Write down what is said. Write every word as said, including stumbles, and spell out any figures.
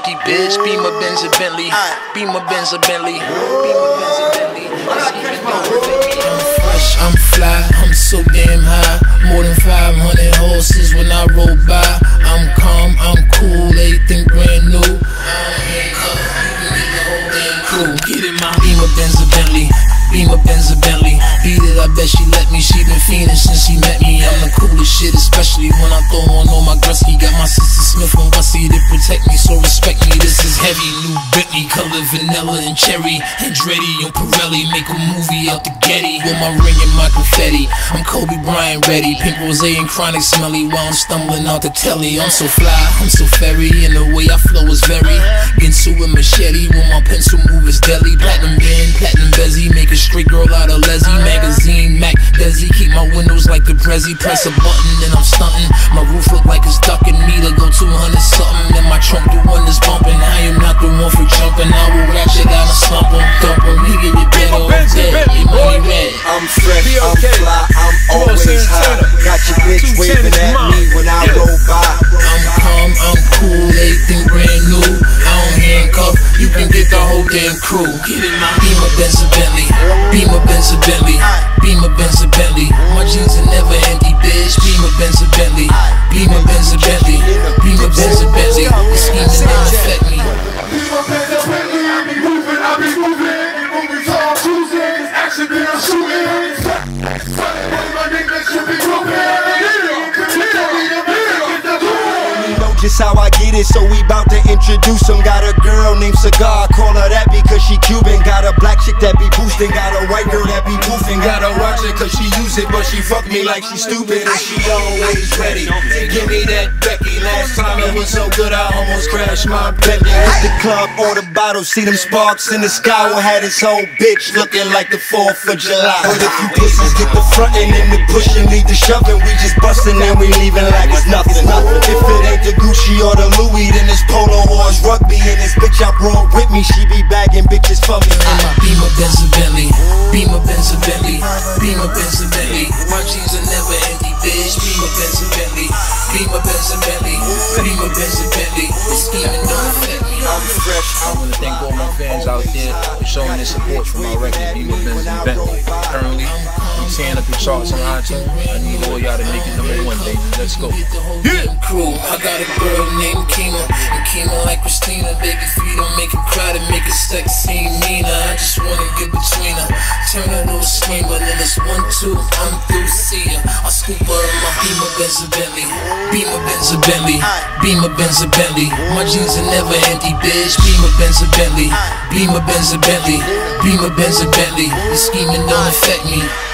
empty, bitch. Beamer, Benz, and Bentley. Beamer, Benz, and Bentley. Beamer, Benz, and Bentley. I'm fresh, I'm fly, I'm so damn high. More than five hundred horses when I roll by. I'm calm, I'm cool, everything brand new. Get in my Beamer, Benz, and Bentley. Beamer, Benz, and Bentley. Beat it, I bet she let me. She been fiending since she met me. I'm the coolest shit, especially when I throw on all my Gretzky. Got my sister Smith and Wessie to protect me, so respect me. This is heavy, new Bentley, color vanilla and cherry. Andretti on Pirelli, make a movie out the Getty. With my ring and my confetti, I'm Kobe Bryant ready. Pink rose and chronic smelly while I'm stumbling out the telly. I'm so fly, I'm so fairy, and the way I flow is very Ginsu and machete, when my pencil move is deadly. Platinum band, platinum bezzy, make a straight girl out of Leslie. Magazine, Mac, Desi, keep my windows like the Prezi. Press a button and I'm stunting. My roof look like it's ducking me to go two hundred something. And my trunk the one that's bumping. I am not the one for jumping. I will ratchet out and slump him, dump him. He get your bed all dead, your money red. I'm fresh, I'm fly, I'm always high. Got your bitch waving at me when I roll by. I'm calm, I'm cool, everything brand new. I don't handcuff, you can get the whole damn crew. Get in my Beamer, Benz, and Bentley. Beamer, Benz, and Bentley. Beamer, Benz, and Bentley. My jeans are never empty, bitch. Beamer, Benz, and Bentley. Beamer, Benz, and Bentley. Beamer, Benz, and Bentley. The schemes never affect me. Beamer, Benz, and Bentley. I be moving, I be moving. Movies all choosing. Action, then I'm shooting. My niggas should be moving. Just how I get it, so we bout to introduce him. Got a girl named Cigar, call her that because she Cuban. Got a black chick that be boosting, got a white girl that be woofing. Gotta watch it cause she use it, but she fuck me like she stupid. And she always ready to give me that Becky. Last time it was so good I almost crashed my Bentley. Hit the club, order bottles, see them sparks in the sky. We had his whole bitch looking like the fourth of July. But if you pussies get the frontin' and the pushing, lead the shoving, we just bustin' and we leaving like it's nothing. If it ain't the Gucci or the Louis, then it's Polo horse rugby. And this bitch I brought with me, she be bagging bitches for me. In my Beamer, Benz, and Bentley. Beamer, Benz, and Bentley. Beamer, Benz, and Bentley. My jeans are never empty, bitch. Beamer, Benz, and Bentley. Beamer, Benz, and Bentley. Beamer, Benz, and Bentley. The scheming don't affect me. I'm fresh. I want to thank all my fans out there for showing their support for my record, Beamer, Benz, and Bentley. Currently, I'm tearing up the charts on iTunes. I need all y'all to make it number one, baby. Let's go. Yeah. Crew. I got a girl named Kima, and Kima like Christina. Baby, if you don't make it cry, to make it sexy meaner. I just wanna get between her, turn her to a screamer. Then it's one, two, I'm through, see ya. I scoop her in my Beamer, Benz, and Bentley. Beamer, Benz, and Bentley. Beamer, Benz, and Bentley. My jeans are never empty, bitch. Beamer, Benz, and Bentley. Beamer, Benz, and Bentley. Beamer, Benz, and Bentley. The scheming don't affect me.